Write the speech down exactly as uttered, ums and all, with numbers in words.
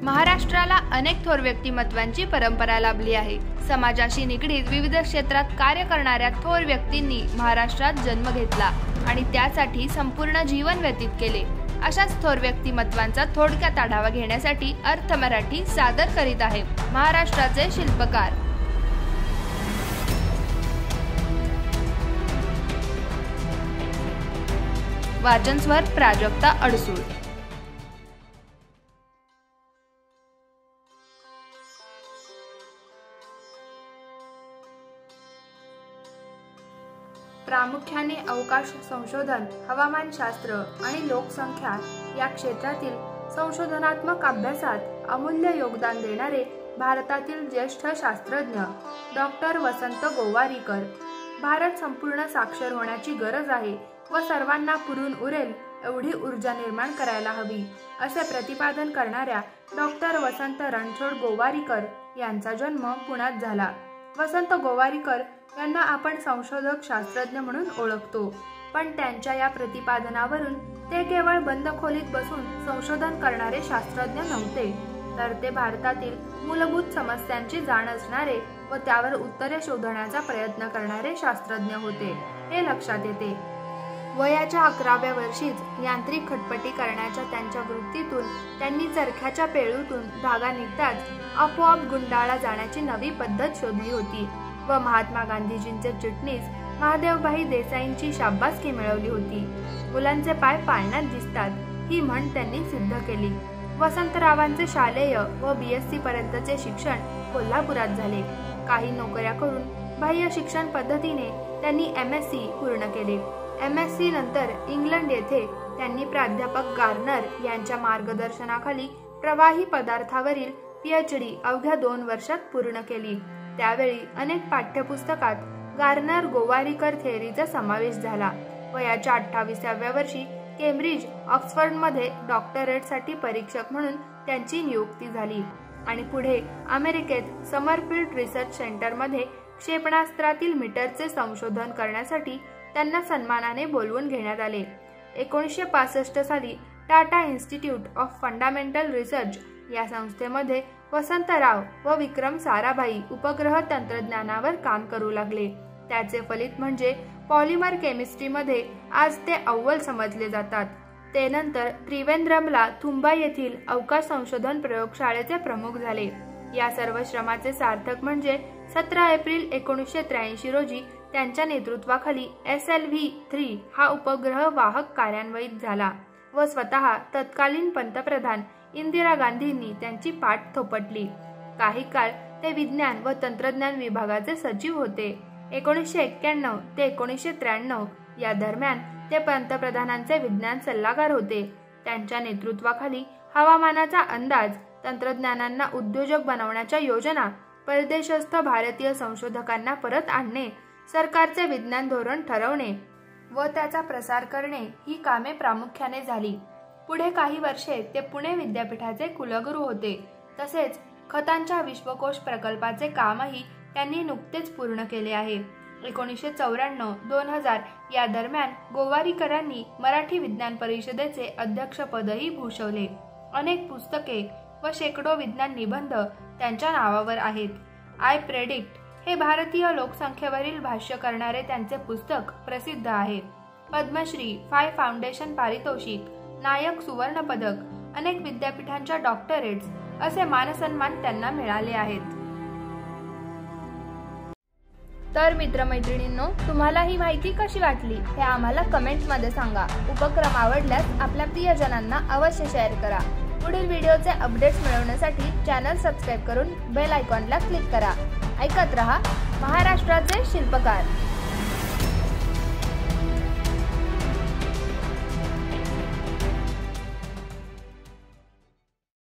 महाराष्ट्राला अनेक थोर व्यक्तिमत्वांची परंपरा लाभली आहे। समाजाशी निगडीत विविध क्षेत्रात कार्य करणाऱ्या थोर व्यक्तींनी महाराष्ट्रात जन्म घेतला आणि त्यासाठी संपूर्ण जीवन व्यतीत केले। अशाच थोर व्यक्तिमत्वांचा थोडक्यात आढावा घेण्यासाठी अर्थ मराठी सादर करीत आहे महाराष्ट्राचे शिल्पकार। वाचन स्वर प्राजक्ता अडसूळ। प्रामुख्याने अवकाश संशोधन, हवामानशास्त्र आणि लोकसंख्या या क्षेत्रातील संशोधनात्मक अभ्यासात अमूल्य योगदान देणारे भारतातील ज्येष्ठ शास्त्रज्ञ डॉक्टर वसंत गोवारीकर। भारत संपूर्ण साक्षर होण्याची गरज आहे व सर्वांना पुरून उरेल एवढी ऊर्जा निर्माण करायला हवी असे प्रतिपादन करणाऱ्या डॉक्टर वसंत रणछोड गोवारीकर यांचा जन्म पुण्यात झाला। वसंत गोवारीकर यांना आपण संशोधक शास्त्रज्ञ म्हणून ओळखतो, पण त्यांच्या या प्रतिपादनावरून ते केवळ बंद खोलीत बसून संशोधन करणारे शास्त्रज्ञ नव्हते, तर ते भारतातील मूलभूत समस्यांची जाण असणारे व त्यावर उत्तरे शोधण्याचा प्रयत्न करणारे शास्त्रज्ञ होते हे लक्षात येते। वयाच्या अकराव्या वर्षीच यांत्रिक खटपटी करण्याच्या त्यांच्या वृत्तीतून त्यांनी चरख्याच्या पेळूतून धागा निघताच आपोआप गुंडाळा जाण्याची नवी पद्धत शोधली होती व महात्मा गांधीजींचे चिटणीस महादेवभाई देसाईंची शाबासकी मिळवली होती। मुलांचे पाय पाळण्यात दिसतात ही म्हण त्यांनी सिद्ध केली। वसंतरावांचे शालेय व बीएससी पर्यंतचे शिक्षण कोल्हापुरात झाले। काही नोकऱ्या करून बाह्य शिक्षण पद्धतीने त्यांनी एमएससी पूर्ण केले। एमएससी नंतर इंग्लंड येथे त्यांनी प्राध्यापक गार्नर यांच्या मार्गदर्शनाखाली प्रवाही पदार्थावरील पीएचडी अवघ्या दोन वर्षात पूर्ण केली। त्यावेळी अनेक पाठ्यपुस्तकात गार्नर गोवारीकर थेअरीचा समावेश झाला। वयाच्या अठ्ठावीसाव्या वर्षी केम्ब्रिज ऑक्सफर्डमध्ये डॉक्टरेटसाठी परीक्षक म्हणून त्यांची नियुक्ती झाली आणि पुढे अमेरिकेत समरफील्ड रिसर्च सेंटरमध्ये क्षेपणास्त्रातील मीटरचे संशोधन करण्यासाठी त्यांना सन्मानाने बोलवून घेण्यात आले। एकोणीसशे पासष्ट साली Tata institute of fundamental research या संस्थेमध्ये वसंतराव व विक्रम साराभाई उपग्रह तंत्रज्ञानावर काम करू लागले। त्याचे फलित म्हणजे पॉलिमर केमिस्ट्रीमध्ये आज ते अव्वल समजले जातात। ते नंतर त्रिवेंद्रमला थुंबा येथील अवकाश संशोधन प्रयोगशाळेचे प्रमुख झाले। या सर्व श्रमाचे सार्थक म्हणजे सतरा एप्रिल एकोणीसशे त्र्याऐंशी रोजी त्यांच्या नेतृत्वाखाली एस एल व्ही थ्री हा उपग्रह वाहक कार्यान्वित झाला व स्वतः तत्कालीन पंतप्रधान इंदिरा गांधींनी त्यांची पाठ थोपटली। काही काळ ते विज्ञान व तंत्रज्ञान विभागाचे सचिव होते। एकोणीसशे एक्क्याण्णव ते एकोणीसशे त्र्याण्णव या दरम्यान ते पंतप्रधानांचे विज्ञान सल्लागार होते। त्यांच्या नेतृत्वाखाली हवामानाचा अंदाज, तंत्रज्ञानांना उद्योजक बनवण्याच्या योजना, परदेशस्थ भारतीय संशोधकांना परत आणणे, सरकारचे विज्ञान धोरण ठरवणे व त्याचा प्रसार करणे ही कामे प्रामुख्याने झाली। पुढे काही वर्षे ते पुणे विद्यापीठाचे कुलगुरू होते। तसेच खतांच्या विश्वकोश प्रकल्पाचे कामही त्यांनी नुकतेच पूर्ण केले आहे। एकोणीसशे चौऱ्याण्णव दोन हजार या दरम्यान गोवारीकरांनी मराठी विज्ञान परिषदेचे अध्यक्षपदही भूषवले। अनेक पुस्तके व शेकडो विज्ञान निबंध त्यांच्या नावावर आहेत। आय प्रेडिक्ट हे भारतीय लोकसंख्येवरील भाष्य करणारे त्यांचे पुस्तक प्रसिद्ध आहे। पद्मश्री, फाय फाउंडेशन पारितोषिक, नायक सुवर्ण पदक, अनेक विद्यापीठांच्या डॉक्टरेट्स असे मानसन्मान त्यांना मिळाले आहेत। तर मित्रमैत्रिणींनो, तुम्हाला ही माहिती कशी वाटली हे आम्हाला कमेंट्समध्ये सांगा। उपक्रम आवडल्यास आपल्या प्रियजनांना अवश्य शेअर करा। पुढील व्हिडिओचे अपडेट्स मिळवण्यासाठी चॅनल सबस्क्राईब करून बेल आयकॉनला क्लिक करा। ऐकत रहा महाराष्ट्राचे शिल्पकार।